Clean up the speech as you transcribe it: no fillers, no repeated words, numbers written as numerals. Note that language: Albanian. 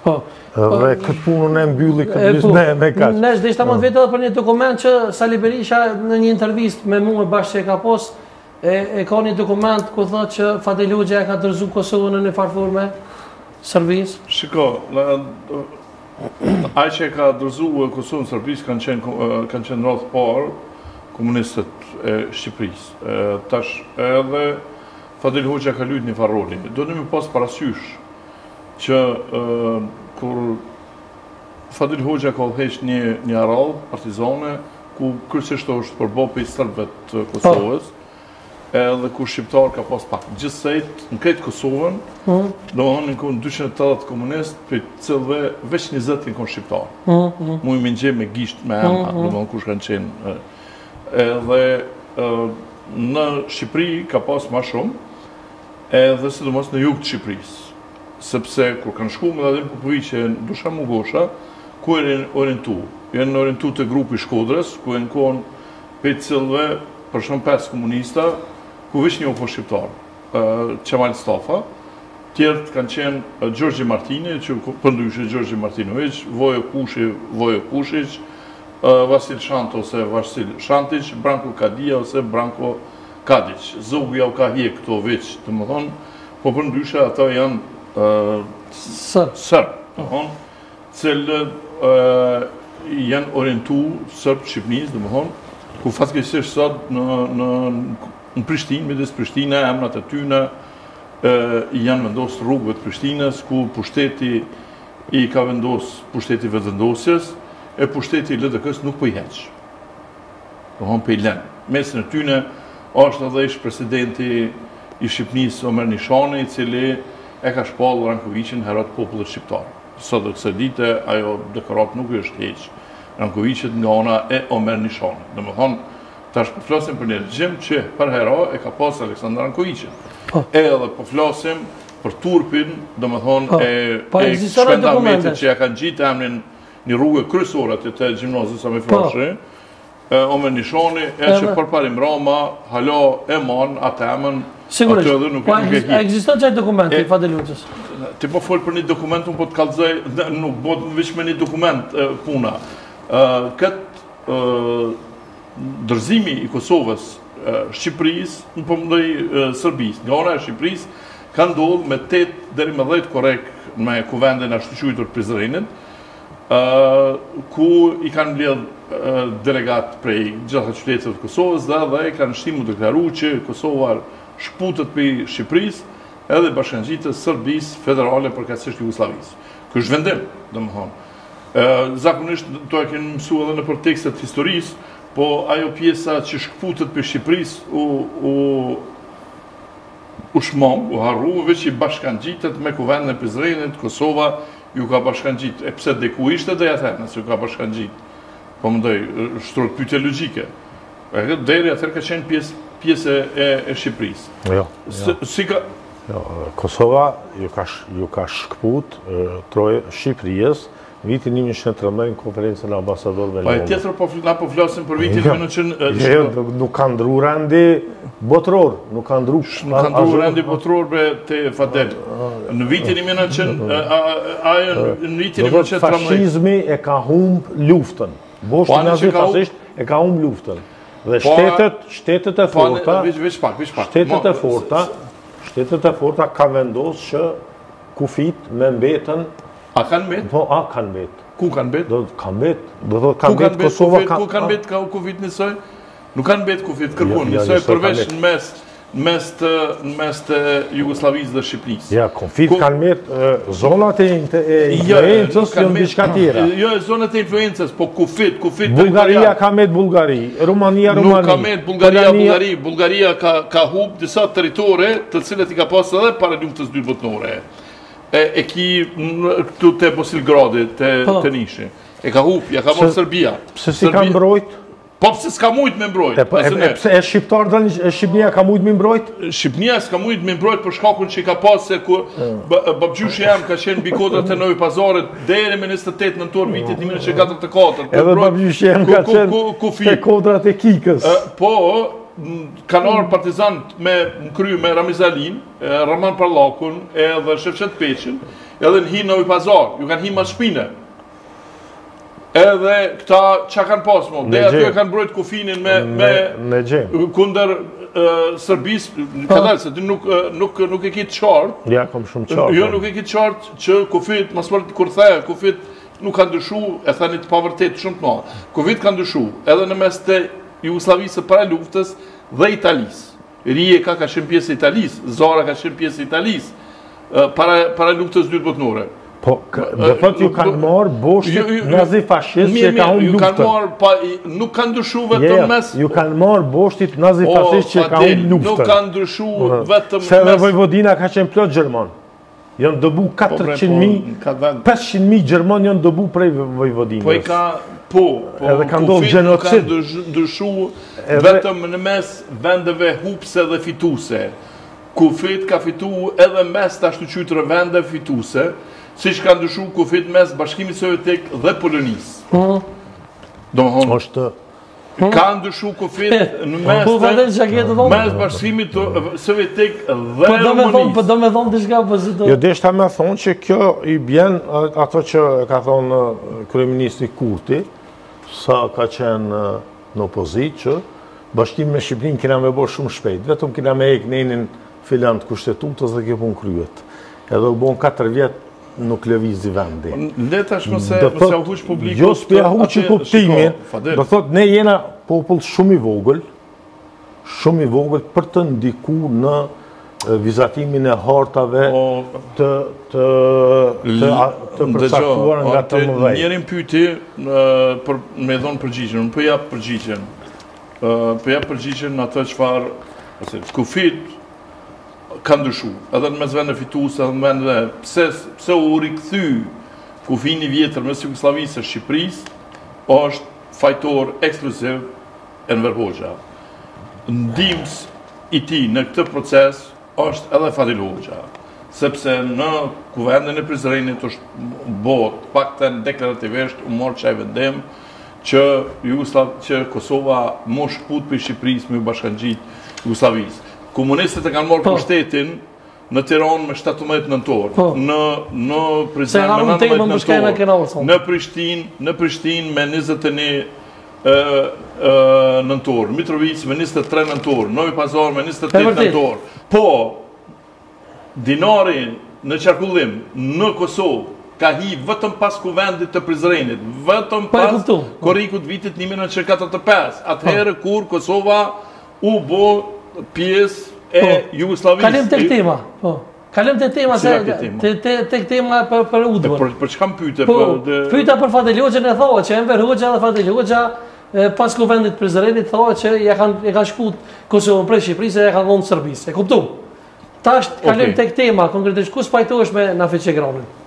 Dhe këtë punën e mbylli këtë me kaq. Nesh dhe ishta mund vetë edhe për një dokument që Sali Berisha në një intervistë me mua bashkë që e ka post, e ka një dokument ku thotë që Fadil Hoxha e ka dorëzuar Kosovën në një farë me Serbisë. Shiko, ai që ka dorëzuar Kosovën në Serbisë kanë qenë rreth parë komunistët e Shqipërisë. Tash edhe Fadil Hoxha ka luajtur një farë roli. Do të më pas parasysh që kur Fadil Hoxha ka udhëheq një arall partizane ku kryesisht është përballë për serbëve të Kosovës, edhe ku shqiptar ka pas pak. Gjithsejt në këtë Kosovën, domethënë në 280 komunistë, për cilëve veç 20 janë shqiptar. Mu i mëngje me gisht me emra, domethënë kush kanë qenë. Edhe në Shqipëri ka pas më shumë, edhe sidomos në jug të Shqipërisë. Sepse kur kanë shku me Vladimir Popoviqi në Dušan Mugosha, ku e orientu? Janë orientu të grupi Shkodrës, ku e në konë për cilëve për shumë 5 komunista, ku vish një po shqiptar, Qemal Stafa, tjertë kanë qenë Gjorgji Martini, që përndyshe Gjorgji Martinović, Vojo Kushić, Vasil Shanto ose Vasil Shantić, Branko Kadia ose Branko Kadić. Zogu ja u ka hje këto veç, të më thonë, po përndyshe ata janë sërb, cilët janë orientu sërb Shqipënisë, dhe më thonë, ku fatkeqësisht sot në Prishtinë, midis Prishtinë, emrat e tyne janë vendosur rrugëve të Prishtinës, ku pushteti i ka vendosur pushteti vetëvendosjes, e pushteti i LDK-s nuk po i heq. Do thonë po i lën. Mesin e tyne është edhe ish presidenti i Shqipënisë Omer Nishani, i cili e ka shpallur Rankovićin herat popullit shqiptar. Sot dhe kësaj dite, ajo dekorat nuk është heq Rankovićit nga ona e Omer Nishani. Dhe më thonë, tash po flasim për një regjim që për hera e ka pas Aleksandar Rankovićin. Edhe po flasim për turpin, dhe më thonë, e shpendametit që ja kanë gjitë emrin një rrugë kryesore të gjimnazit Sami Frashi, Omer Nishani, e që përparim Rama, hala e man, atë emën, sigurisht, a ekziston qaj dokumenti, Fadil Hoxhës? Ti po folë për një dokument, unë po të kalëzaj, nuk po të vish me një dokument puna. Këtë dërzimi i Kosovës, Shqipëris, në përmëndoj Sërbis, nga ona e Shqipëris, ka ndodhë me 8 deri me 10 korek me kuvendin ashtu quajtur Prizrenit, ku i kanë mbledh delegat prej gjitha qytetëve të Kosovës dhe i kanë shtimu deklaru që Kosova shputët për Shqipërisë edhe bashkangjitës Sërbisë federale përkatësisht Jugosllavisë. Ky është vendim, domethënë. Zakonisht to e kemi mësuar edhe në për tekstet historisë, po ajo pjesa që shputët për Shqipërisë u shmong, u harru, veç i bashkangjitet me kuvendin e Prizrenit, Kosova ju ka bashkangjit. E pse dhe ku ishte dhe atë, nëse ju ka bashkangjit? Po mendoj, shtrot pyetje logjike. Deri atëherë ka qenë pjesë e Shqipërisë. Kosova ju ka shkput Shqipërisë në vitin 1913 në konferencën e ambasadorëve në Londër. Tjetër na po flasim për vitin 1900. Nuk ka ndru rendi botror, nuk ka ndru rendi botror te Fadel. Në vitin 1913 fashizmi e ka humb luftën. Boshti nazi fascisht e ka humb luftën. Dhe shtetet e forta, shtetet e forta ka vendosur që kufit me mbetën. A kanë mbet? Po, a kanë mbet. Ku kanë mbet? Do kanë mbet. Do të kanë mbet Kosova. Ku kanë mbet ka kufit njësoj? Nuk kanë mbet kufit kërkon njësoj përveç në mes të Jugosllavisë dhe Shqipërisë. Ja, kufit kanë mbet zonat e influencës janë diçka tjera. Jo, zonat e influencës, po kufit. Bullgaria ka mbet Bullgari, Rumania. Nuk ka mbet Bullgaria. Bullgaria ka humb disa territore të cilët i ka pas edhe para luftës dytë botërore. E ki këtu të Bosilgradi, të nishi. E ka hup, ja ka mërë Serbia. Pse si ka mbrojt? Po pëse s'ka mujt me mbrojt. Pse e shqiptar dhe Shqipnia ka mujt me mbrojt? Shqipnia s'ka mujt me mbrojt për shkakun që i ka pas se kur babgjyshi jam ka qenë bikodrat e Novi Pazarit deri me 28 nëntor vitit 1944. Edhe babgjyshi jam ka qenë te kodrat e Kikës. Po, kanar partizant me kry me Ramiz Alin, Raman Parlakun edhe Shefqet Peqin, edhe në hinë në pazar, ju kanë hinë ma shpine. Edhe këta që kanë pas mo, dhe aty e kanë brojt kufinin me kunder Sërbis, ka dalë se nuk e kitë qartë. Ja, kom shumë qartë. Jo, nuk e kitë qartë që kufit, mas mërë kur the, kufit nuk kanë dëshu, e thani të pavërtet shumë të madhe. Kufit kanë dëshu, edhe në mes të Jugoslavisë para luftës dhe Italisë. Rije ka qenë pjesë e Italisë, Zara ka qenë pjesë e Italisë para luftës dytë botnore. Po, dhe thot ju kanë marë boshtit nazi-fashist që ka unë luftën. Nuk kanë ndryshu vetëm mes... Ju kanë marë boshtit nazi-fashist që ka unë luftën. Nuk kanë ndryshu vetëm mes... Se dhe Vojvodina ka qenë plot Gjerman. Janë dëbu 400.000, 500.000 Gjerman janë dëbu prej Vojvodinës. Po i ka... Po, kufit nuk kanë ndryshu vetëm në mes vendeve hupse dhe fituse. Kufit ka fitu edhe mes të ashtu qytëre vende fituse, si që ka ndryshu kufit mes Bashkimit Sovjetik dhe Polonisë. Ka ndryshu kufit në mes Bashkimit Sovjetik dhe Rumanisë. Po do me thonë të shka pozitë. Jo, deshta me thonë që kjo i bjen ato që ka thonë kryeministri Kurti, sa ka qenë në opozit, që Bashkimi me Shqipërinë kina me bërë shumë shpejt, vetëm kina me ek nenin filan të kushtetutës dhe kjo pun kryet. Edhe u bon 4 vjetë nuk lëvizi vendi. Leta shmë se u huq publikut... Jo s'pja huq i kuptimin, do thot ne jena popull shumë i vogël për të ndiku në vizatimin e hartave të përsaktuar nga të mëdhej. Njerin pyti për me dhonë përgjigjen, për japë përgjigjen. Për japë përgjigjen në atë qëfar kufit kanë ndryshu, edhe në mes vende fituse, edhe në vende pse u rikëthy kufini vjetër mes Jugoslavisë e Shqipërisë, është fajtor ekskluziv Enver Hoxha. Ndihmës i tij në këtë proces është edhe Fadil Hoxha, sepse në kuvendin e Prizrenit është botë, paktën deklarativisht u morë qaj vendim që Kosova mosh shkput për Shqipërisë me u bashkangjit Jugoslavisë. Komunistët e kanë morë pushtetin në Tiranë me 17 nëntor, në Prizren me 19 nëntor, në Prishtinë me 21 nëntor, Mitrovic me 23 nëntor, Novi Pazar me 28 nëntor. Po, dinari në qarkullim në Kosovë ka hi vetëm pas kuvendit të Prizrenit, vetëm pas korrikut vitit 1945, atëherë kur Kosova u bo pjesë e Jugoslavisë. Kalim të këtema. Kalim të tema të këtema për udhër. Për që kam pyte? Pyta për Fadil Hoxhën e thoa që Enver Hoxha dhe Fadil Hoxha pas kuvendit Prizrenit thoa që e kanë shkut Kosovën prej Shqipërisë e e kanë dhonë Sërbisë. E kuptu? Tash kalim të këtema, konkretisht ku s'pajtohesh me Nafiq Qegranin?